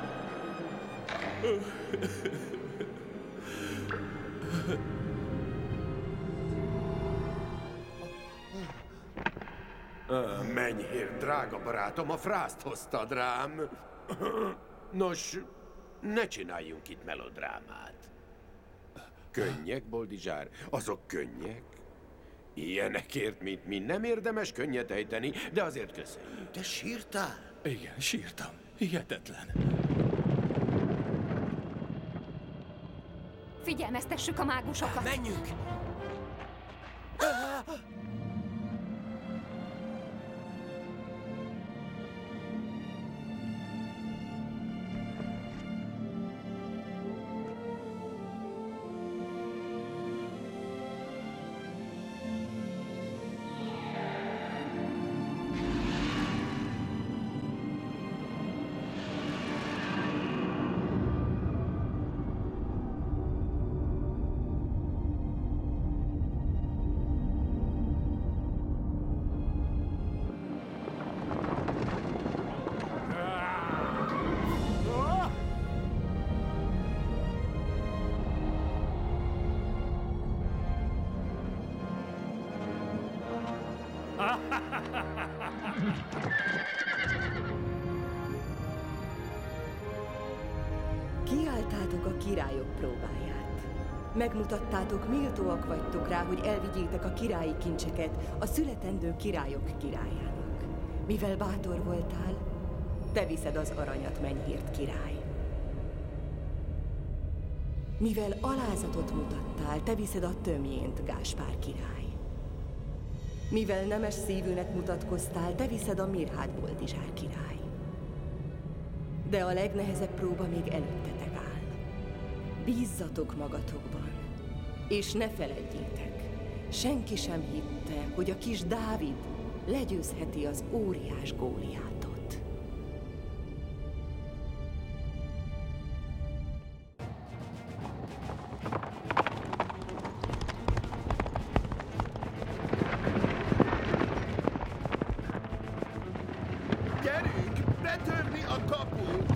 Menyhér, drága barátom, a frászt hoztad rám. Nos, ne csináljunk itt melodrámát. Könnyek, Boldizsár? Azok könnyek? Ilyenekért, mint mi, nem érdemes könnyet ejteni, de azért köszönjük. Te sírtál? Igen, sírtam. Hihetetlen. Figyelmeztessük a mágusokat. Menjünk! Kiálltátok a királyok próbáját. Megmutattátok, méltóak vagytok rá, hogy elvigyétek a királyi kincseket a születendő királyok királyának. Mivel bátor voltál, te viszed az aranyat, Mennyhért király. Mivel alázatot mutattál, te viszed a tömjént, Gáspár király. Mivel nemes szívűnek mutatkoztál, te viszed a Mirhád Boldizsár király. De a legnehezebb próba még előttetek áll. Bízzatok magatokban, és ne feledjétek, senki sem hitte, hogy a kis Dávid legyőzheti az óriás Góliátot. Gyerünk, betörni a kaput!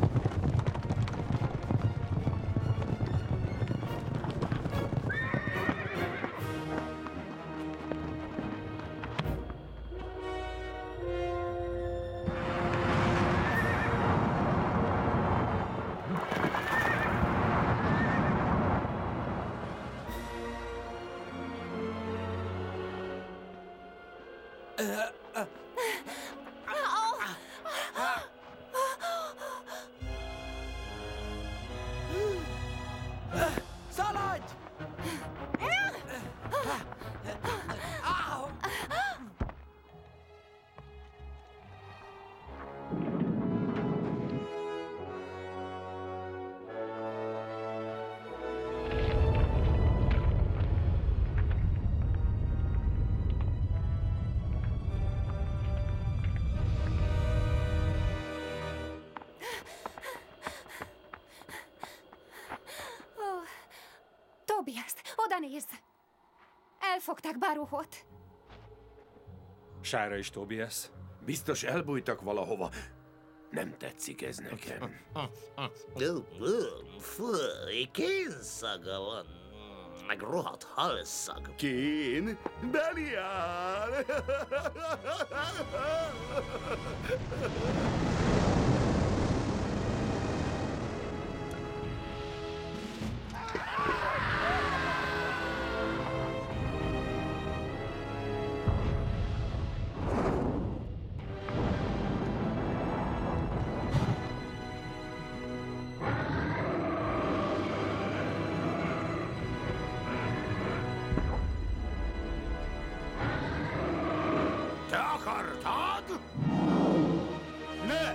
Szaladj! Tobias, oda nézz! Elfogták Baruchot. Sára és Tobias? Biztos elbújtak valahova. Nem tetszik ez nekem. Fúj, kénszaga van, meg rohadt halszag. Kén, Beliál! Te akartad? Ne!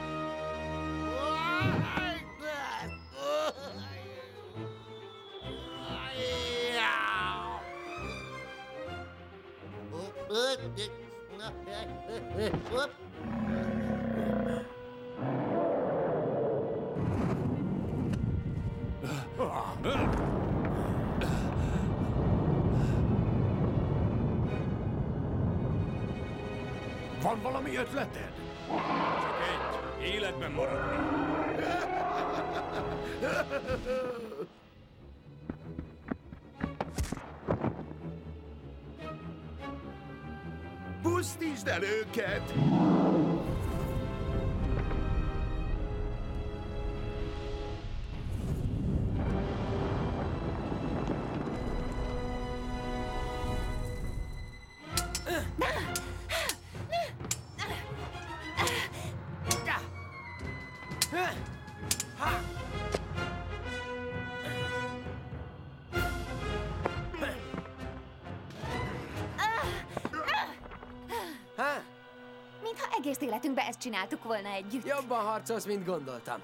Van valami ötleted? Csak egy, életben maradni. Pusztítsd el őket! Egész életünkben ezt csináltuk volna együtt. Jobban harcolsz, mint gondoltam.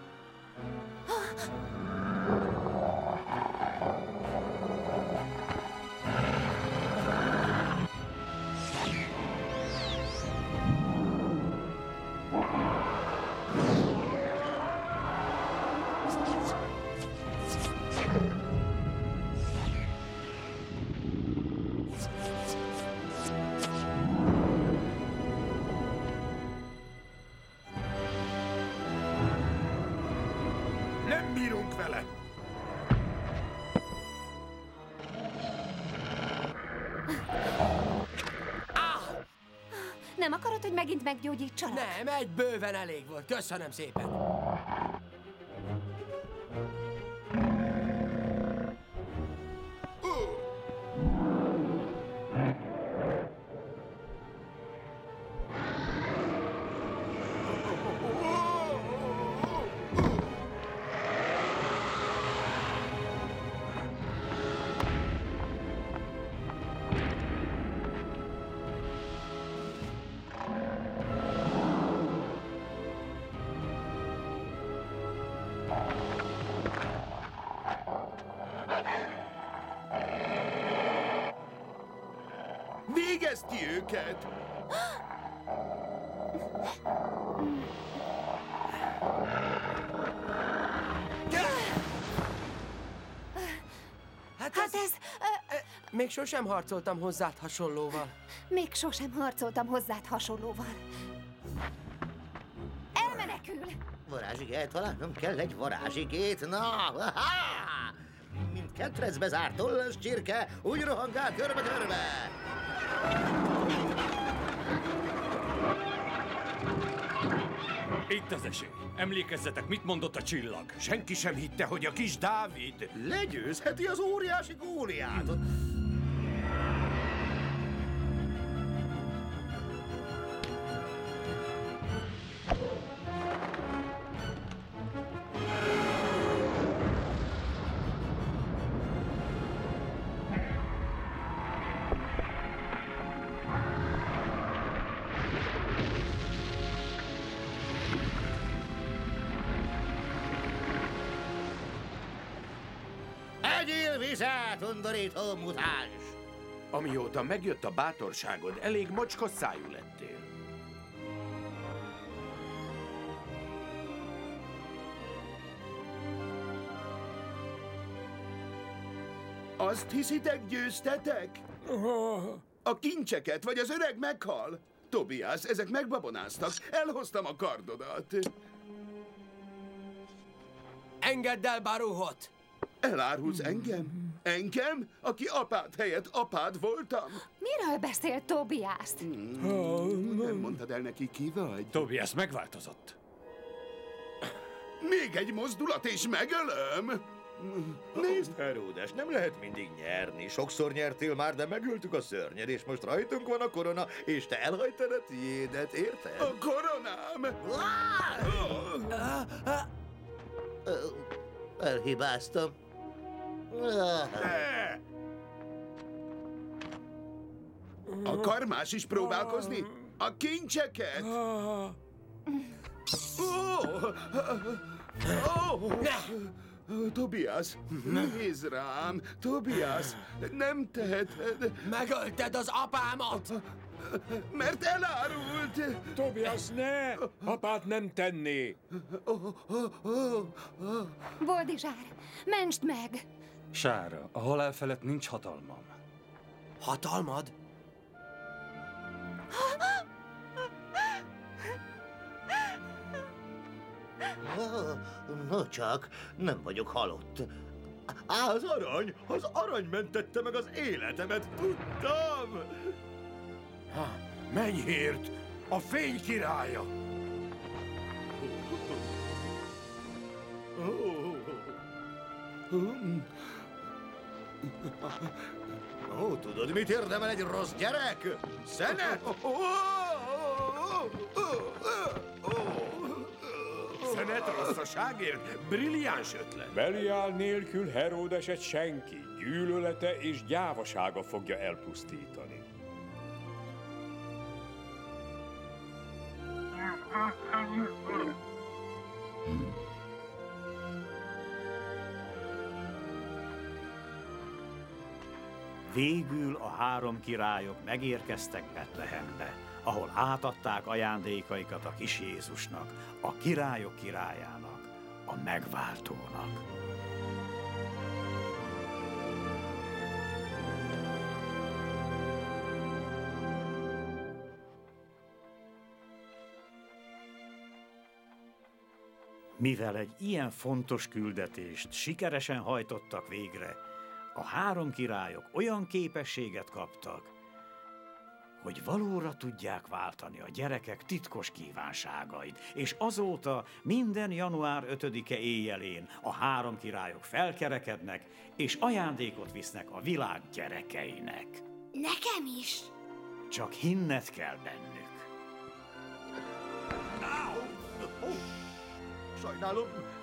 Nem bírunk vele! Nem akarod, hogy megint meggyógyítsalak? Nem, egy bőven elég volt. Köszönöm szépen. Végezd ki őket! Hát ez... Hát ez még sosem harcoltam hozzád hasonlóval. Még sosem harcoltam hozzád hasonlóval. Elmenekül! Varázsigét, találnom kell egy varázsigét, na! Ha! Mint ketrecbe zárt tollas csirke, úgy rohangál körbe-körbe! Itt az esély. Emlékezzetek, mit mondott a csillag? Senki sem hitte, hogy a kis Dávid legyőzheti az óriási Góliátot. Egyél vizet, undorító mutáns! Amióta megjött a bátorságod, elég mocskos szájú lettél. Azt hiszitek, győztetek? A kincseket, vagy az öreg meghal? Tobias, ezek megbabonáztak. Elhoztam a kardodat. Engedd el Baruhot! Elárulsz engem? Engem? Aki apád helyett apád voltam? Miről beszél Tobias? Hmm, nem mondtad el neki, ki vagy? Tobias megváltozott. Még egy mozdulat és megölöm! Nézd, Heródes, nem lehet mindig nyerni. Sokszor nyertél már, de megöltük a szörnyed, és most rajtunk van a korona, és te elhagytad a tiédet, érted? A koronám! Elhibáztam. Akar más is próbálkozni? A kincseket? Tobias, nézz rám! Tobias, nem teheted! Megölted az apámat! Mert elárult! Tobias, ne! Apát nem tenné! Boldizsár, mentsd meg! Sára, a halál felett nincs hatalmam. Hatalmad? No csak, nem vagyok halott. Á, az arany! Az arany mentette meg az életemet, tudtam! Ha, mennyért? A fény királya! Ó, tudod, mit érdemel egy rossz gyerek? Szenet! Szenet rosszaságért? Brilliáns ötlet! Beliál nélkül Heródeset senki, gyűlölete és gyávasága fogja elpusztítani. Végül a három királyok megérkeztek Betlehembe, ahol átadták ajándékaikat a kis Jézusnak, a királyok királyának, a megváltónak. Mivel egy ilyen fontos küldetést sikeresen hajtottak végre, a három királyok olyan képességet kaptak, hogy valóra tudják váltani a gyerekek titkos kívánságait, és azóta minden január ötödike éjjelén a három királyok felkerekednek, és ajándékot visznek a világ gyerekeinek. Nekem is. Csak hinned kell bennük. Sajnálom.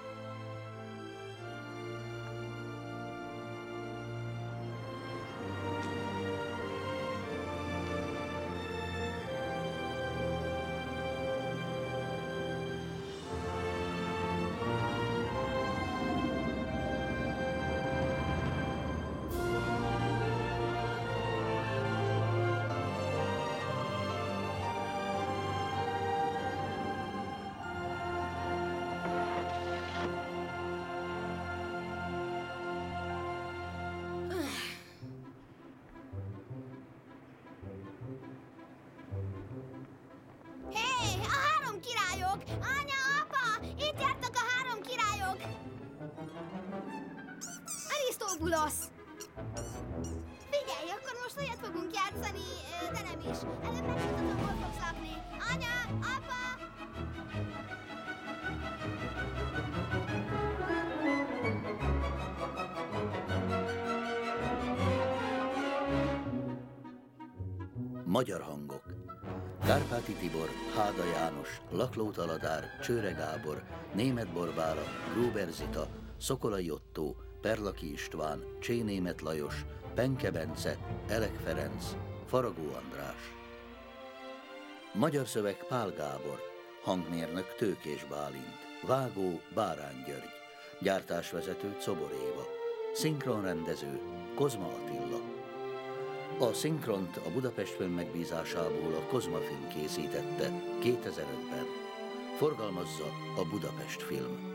Hé, a három királyok! Anya, apa! Itt jártak a három királyok! Arisztóbulosz! Figyelj, akkor most olyat fogunk játszani, ö, de nem is. Előbb megmutatom, hol fogsz lakni. Anya, apa! Magyar hangok. Kárpáti Tibor, Háda János, Lakló Taladár, Csőre Gábor, Németh Borbála, Gruber Zita, Szokolai Ottó, Perlaki István, Csénémeth Lajos, Penke Bence, Elek Ferenc, Faragó András. Magyar szöveg Pál Gábor, hangmérnök Tőkés Bálint, vágó Bárány György, gyártásvezető Czobor Éva, szinkronrendező Kozma Attila. A szinkront a Budapest Film megbízásából a Kozma Film készítette kétezer-ötben. Forgalmazza a Budapest Film.